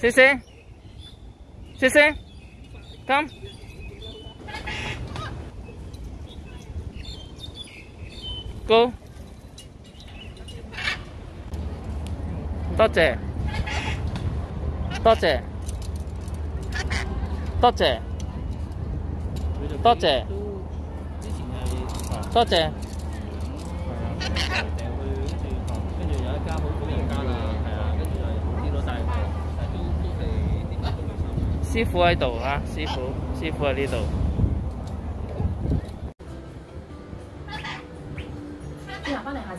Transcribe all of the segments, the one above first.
谢谢，谢谢 ，come， go， 多謝，多謝，多謝，多謝，多謝。 跟住有一間好人間啊，係啊，跟住就跌到大，但都係點解都未收？ 師傅喺度啊，師傅喺呢度。 之後翻嚟下。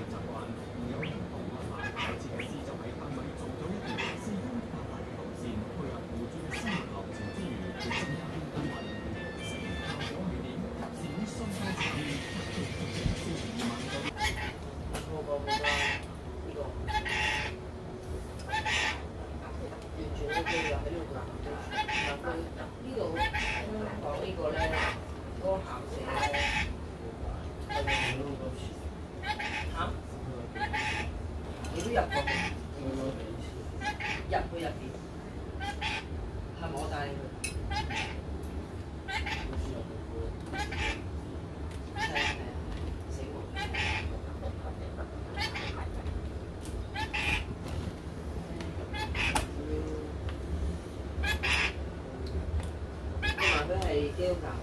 你都入過嘅，入去入邊，係我帶你去。係啊，死我！我話佢係基督教。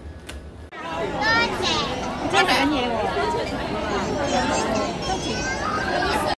真係緊嘢喎！